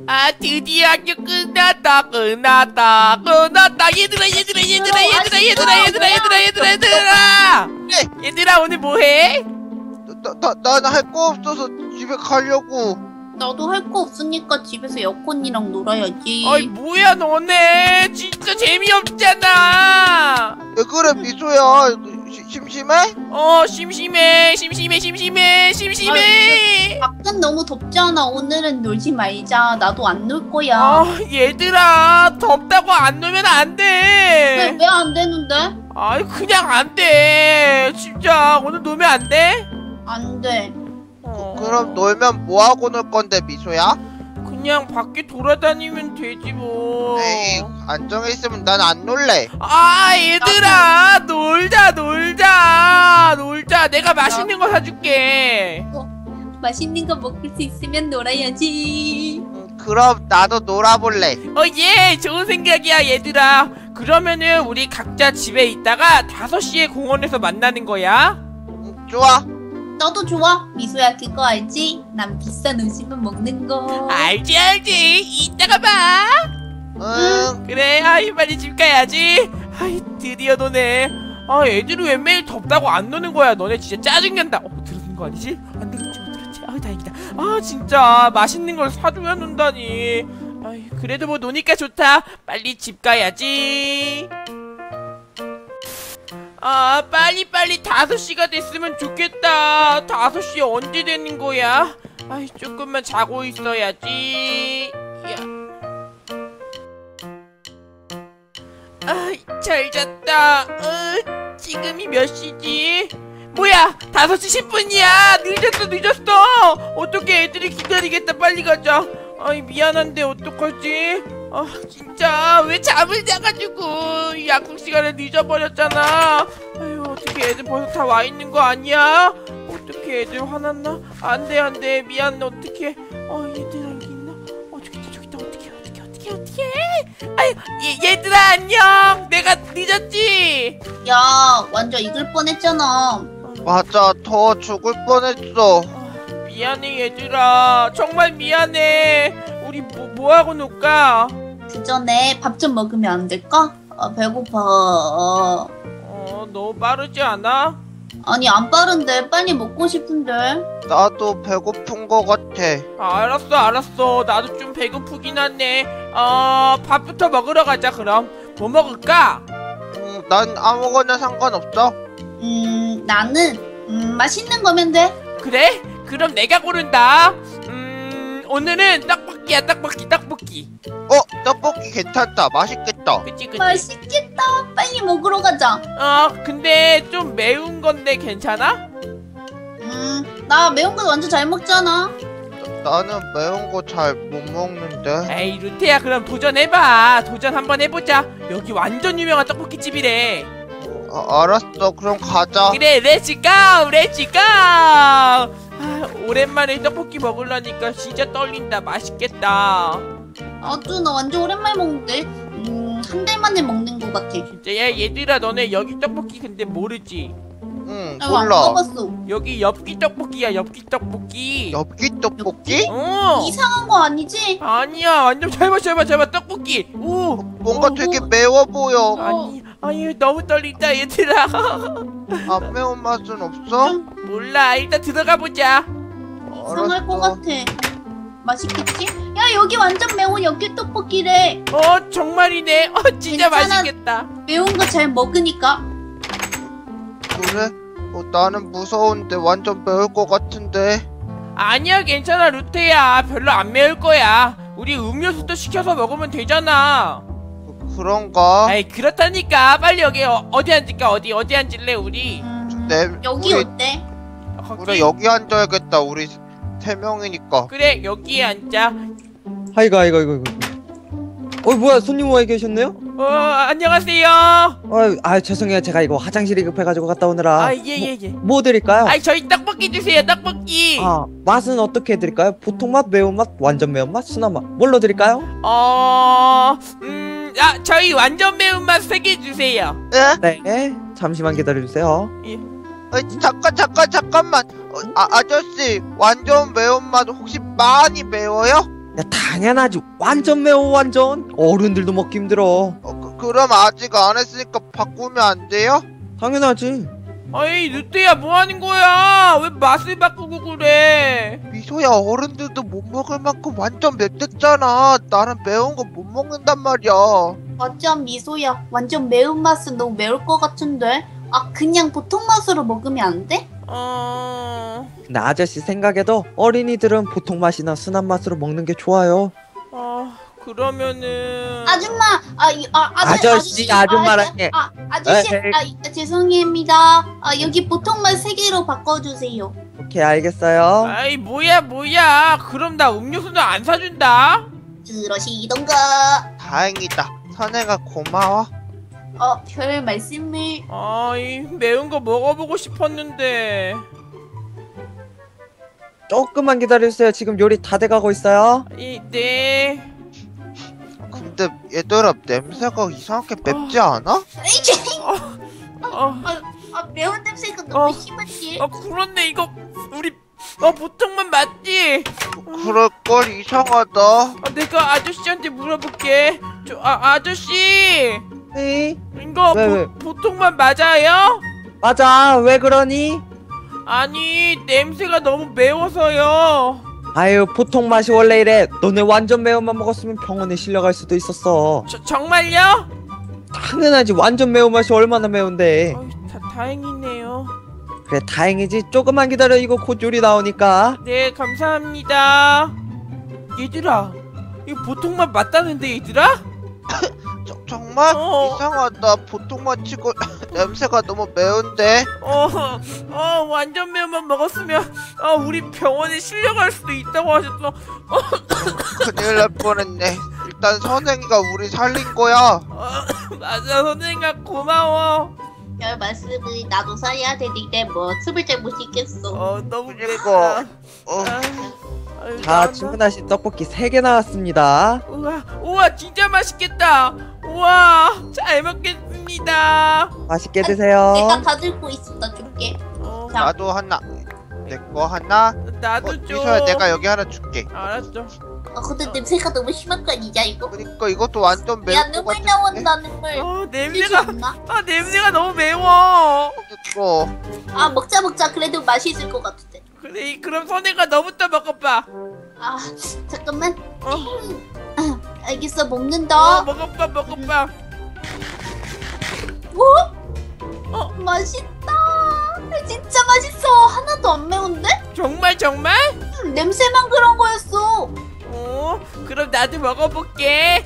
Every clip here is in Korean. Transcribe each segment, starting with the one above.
아, 드디어 학교 끝났다. 얘들아, 오늘 뭐해? 난 할 거 없어서 집에 가려고. 나도 할 거 없으니까 집에서 여권이랑 놀아야지. 아이, 뭐야 너네 진짜 재미없잖아. 왜 그래 미소야? 심심해? 심심해. 밖은 너무 덥지 않아? 오늘은 놀지 말자. 나도 안 놀 거야. 아, 얘들아, 덥다고 안 놀면 안 돼. 왜 안 되는데? 아이, 그냥 안 돼. 진짜 오늘 놀면 안 돼? 안 돼. 그럼 놀면 뭐 하고 놀 건데 미소야? 그냥 밖에 돌아다니면 되지 뭐. 에이, 안정해 있으면 난 안 놀래. 아, 얘들아, 놀자. 내가 맛있는 거 사줄게. 맛있는 거 먹을 수 있으면 놀아야지. 그럼 나도 놀아볼래. 예, 좋은 생각이야, 얘들아. 그러면은 우리 각자 집에 있다가 5시에 공원에서 만나는 거야. 좋아. 나도 좋아. 미소야 그거 알지? 난 비싼 음식만 먹는 거. 알지. 이따가 봐. 응. 그래, 아이, 빨리 집 가야지. 아이, 드디어 노네. 아, 애들이 왜 매일 덥다고 안 노는 거야? 너네 진짜 짜증난다. 들은 거 아니지? 안 들었지, 못 들었지. 아, 다행이다. 아, 진짜 맛있는 걸 사줘야 논다니. 아이, 그래도 뭐 노니까 좋다. 빨리 집 가야지. 아, 빨리 5시가 됐으면 좋겠다. 5시 언제 되는 거야? 아이, 조금만 자고 있어야지. 야. 아이, 잘 잤다. 지금이 몇 시지? 뭐야, 5시 10분이야. 늦었어. 어떻게 애들이 기다리겠다. 빨리 가자. 아이, 미안한데 어떡하지? 아, 진짜 왜 잠을 자가지고 약속 시간을 늦어버렸잖아. 아유, 어떻게 애들 벌써 다 와 있는 거 아니야? 어떻게 애들 화났나? 안돼, 미안. 어떻게? 얘들 여기 있나? 저기 있다. 어떻게? 아유, 얘들아 안녕. 내가 늦었지? 야, 완전 익을 뻔했잖아. 맞아, 더 죽을 뻔했어. 미안해 얘들아. 정말 미안해. 우리 뭐 하고 놀까? 그 전에 밥 좀 먹으면 안 될까? 배고파. 너무 빠르지 않아? 아니 안 빠른데 빨리 먹고 싶은데. 나도 배고픈 거 같아. 알았어. 나도 좀 배고프긴 하네. 밥부터 먹으러 가자. 그럼 뭐 먹을까? 난 아무거나 상관없어. 나는 맛있는 거면 돼. 그래? 그럼 내가 고른다. 오늘은 떡볶이야. 떡볶이. 떡볶이 괜찮다. 맛있겠다. 그치. 맛있겠다. 빨리 먹으러 가자. 근데 좀 매운 건데 괜찮아? 나 매운 거 완전 잘 먹잖아. 나는 매운 거 잘 못 먹는데. 에이, 루테야, 그럼 도전 한번 해보자. 여기 완전 유명한 떡볶이집이래. 알았어. 그럼 가자. 그래, 렛츠고. 오랜만에 떡볶이 먹으려니까 진짜 떨린다. 맛있겠다. 나도 나 완전 오랜만에 먹는데. 한 달 만에 먹는 거 같아. 진짜. 야, 얘들아, 너네 여기 떡볶이 근데 모르지? 응, 안 몰라. 가봤어. 여기 엽기 떡볶이야. 엽기 떡볶이. 엽기 떡볶이? 이상한 거 아니지? 아니야, 완전 잘 봐. 떡볶이. 오, 뭔가 되게 매워 보여. 아니, 너무 떨린다 얘들아. 안 매운 맛은 없어? 몰라, 일단 들어가 보자. 이상할 거 같아. 맛있겠지? 야, 여기 완전 매운 엽기 떡볶이래. 정말이네. 진짜 괜찮아. 맛있겠다. 매운 거 잘 먹으니까. 그래? 나는 무서운데 완전 매울 것 같은데. 아니야, 괜찮아 루테야. 별로 안 매울 거야. 우리 음료수도 시켜서 먹으면 되잖아. 그런가? 아이, 그렇다니까. 빨리 여기 어디 앉을까? 어디 앉을래 우리? 여기 우리, 어때? 그래, 여기 앉아야겠다. 우리 3명이니까. 그래, 여기에 앉자. 아이고. 뭐야, 손님 와 계셨네요? 안녕하세요. 죄송해요. 제가 이거 화장실이 급해가지고 갔다 오느라. 예. 뭐 드릴까요? 저희 떡볶이 주세요. 떡볶이. 맛은 어떻게 드릴까요? 보통 맛, 매운맛, 완전 매운맛, 순한맛. 뭘로 드릴까요? 저희 완전 매운맛 3개 주세요. 네, 잠시만 기다려주세요. 예. 잠깐만. 아저씨, 완전 매운맛 혹시 많이 매워요? 야, 당연하지. 완전 매워, 완전. 어른들도 먹기 힘들어. 그럼 아직 안 했으니까 바꾸면 안 돼요? 당연하지. 아이 늑대야 뭐하는 거야? 왜 맛을 바꾸고 그래? 미소야, 어른들도 못 먹을 만큼 완전 맵댔잖아. 나는 매운 거 못 먹는단 말이야. 맞아, 미소야. 완전 매운맛은 너무 매울 것 같은데. 아, 그냥 보통 맛으로 먹으면 안 돼? 근데 아저씨 생각에도 어린이들은 보통 맛이나 순한 맛으로 먹는 게 좋아요. 그러면은 아줌마! 아저씨, 아줌마라니. 아저씨, 에이. 죄송합니다. 여기 보통 맛 3개로 바꿔주세요. 오케이, 알겠어요. 아이 뭐야 그럼 나 음료수는 안 사준다. 그러시던가. 다행이다. 선혜가 고마워. 별 말씀을. 아이 매운 거 먹어보고 싶었는데. 조금만 기다려주세요. 지금 요리 다 돼가고 있어요. 네. 근데 얘들아, 냄새가 이상하게 맵지 않아? 매운 냄새가 너무 어. 심하지? 그렇네 이거 우리 보통만 맞지? 그럴걸. 이상하다. 내가 아저씨한테 물어볼게. 아저씨 네. 이거 왜? 보통만 맞아요? 맞아. 왜 그러니? 아니 냄새가 너무 매워서요. 아유, 보통 맛이 원래 이래. 너네 완전 매운맛 먹었으면 병원에 실려갈 수도 있었어. 정말요? 당연하지. 완전 매운맛이 얼마나 매운데. 다행이네요. 그래, 다행이지. 조금만 기다려. 이거 곧 요리 나오니까. 네 감사합니다. 얘들아 이거 보통만 맞다는데 얘들아? 정말? 어. 이상하다. 보통 맛치고 냄새가 너무 매운데. 완전 매운맛 먹었으면 우리 병원에 실려갈 수도 있다고 하셨어. 큰일 날 뻔했네. 일단 선생이가 우리 살린 거야. 맞아 선생님아 고마워. 별 말씀을. 나도 살려야 되는데 뭐 숨을 잘 못 쉬겠어. 너무 그러니까. 아유, 자, 나온다. 주문하신 떡볶이 3개 나왔습니다. 우와 진짜 맛있겠다. 우와 잘 먹겠습니다. 맛있게 드세요. 내가 다 들고 있어. 나 줄게. 자. 나도 하나. 내 거 하나. 나도 줘. 미소야, 내가 여기 하나 줄게. 알았어. 근데 냄새가 너무 심한 거 아니냐 이거? 그러니까 이것도 완전 매울 야, 것 눈물 같은데. 나온다 눈물. 냄새가 않나? 냄새가 너무 매워. 이거. 먹자. 그래도 맛있을 것 같은데. 그래 그럼 선혜가 너부터 먹어봐. 잠깐만. 알겠어, 먹는다. 먹어봐. 맛있다. 진짜 맛있어. 하나도 안 매운데? 정말? 냄새만 그런 거였어. 그럼 나도 먹어볼게.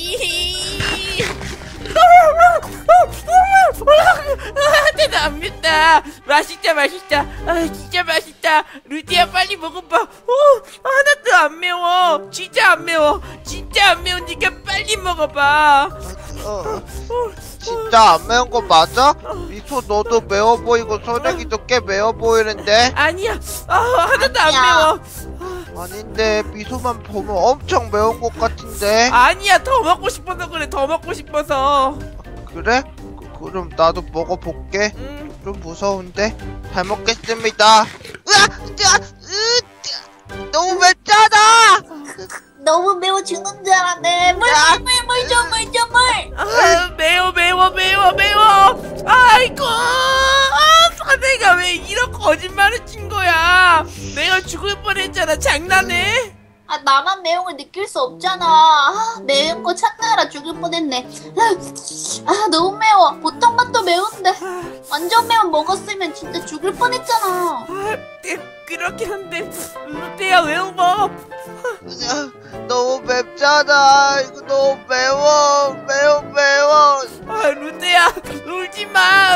대단 안 맵다. 맛있다. 진짜 맛있다. 루디야 빨리 먹어봐. 하나도 안 매워. 진짜 안 매우니까 빨리 먹어봐. 진짜 안 매운 거 맞아? 미소, 너도 매워 보이고 선생이도 꽤 매워 보이는데. 아니야. 하나도 안 아니야. 매워. 아닌데 미소만 보면 엄청 매운 것 같은데. 아니야. 더 먹고 싶어서 그래. 더 먹고 싶어서. 그래? 그럼 나도 먹어볼게. 음. 좀 무서운데. 잘 먹겠습니다. 너무 맵잖아. 너무 매워 죽는 줄 알았네. 물 좀. 매워. 아이고. 선생가 왜 이런 거짓말을 친 거야? 내가 죽을 뻔했잖아. 장난해? 나만 매운 걸 느낄 수 없잖아. 매운 거 찾느라 죽을 뻔했네. 너무 매워. 보통 맛도 매운데 완전 매운 먹었으면 진짜 죽을 뻔했잖아. 그렇긴 한데 루테야 왜 울어? 너무 맵잖아. 이거 너무 매워. 매워. 루테야 울지마.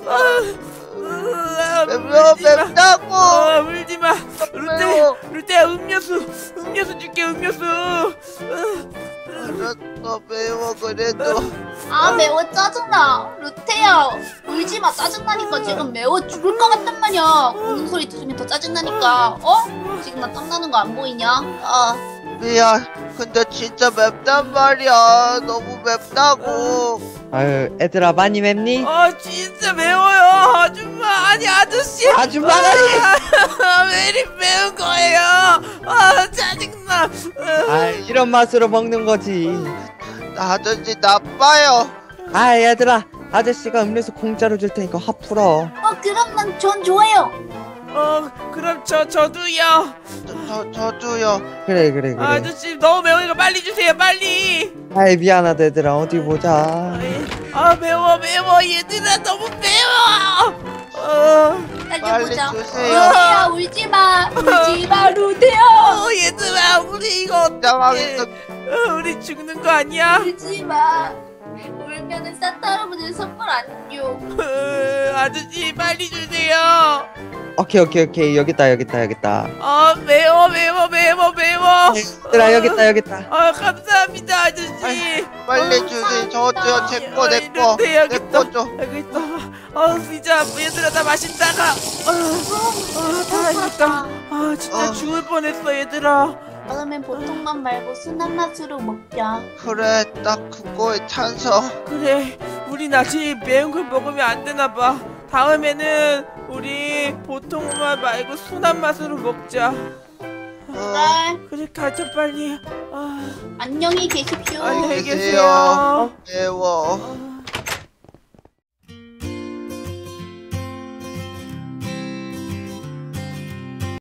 맵다고. 울지마. 매워. 루테야 음료수 줄게. 알았어, 매워. 그래도 매워 짜증나. 루테야 울지마. 짜증나니까 지금 매워 죽을 것 같단 말이야. 우는 소리 들으면 더 짜증나니까. 지금 나 땀나는 거 안 보이냐? 미안. 근데 진짜 맵단 말이야. 너무 맵다고. 아유 애들아 많이 맵니? 진짜 매워요 아줌마. 아니 아저씨. 아줌마가 왜 이리 매운 거예요? 짜증나. 아 이런 맛으로 먹는 거지. 아저씨 나빠요. 아 얘들아 아저씨가 음료수 공짜로 줄 테니까 화 풀어. 그럼 전 좋아요. 그럼 저도요. 저도요. 그래. 아저씨 너무 매우니까 빨리 주세요 빨리. 아이 미안하다 얘들아 어디 보자. 매워 얘들아 너무 매워. 빨리 달려보자. 주세요. 루테야 울지마 루테야. 얘들아 우리 이거 당황했어. 우리 죽는 거 아니야? 울지마. 울면은 산타 할아버지 선물 안 줘. 아저씨 빨리 주세요. 오케이 여기다. 매워. 얘들아 여기다. 감사합니다 아저씨. 빨리 주세요. 저도요. 제거 내거. 내거 줘. 여기 있다. 피자 얘들아 나 마신다가. 다행이다. 진짜 죽을 뻔했어 얘들아. 다음엔 보통 맛 말고 순한 맛으로 먹자. 그래 딱 그거에 찬성. 그래 우린 아직 매운 걸 먹으면 안 되나 봐. 다음에는 우리 보통 맛 말고 순한 맛으로 먹자. 네. 그래 가자 빨리. 안녕히 계십시오. 안녕히 계세요. 계세요. 매워.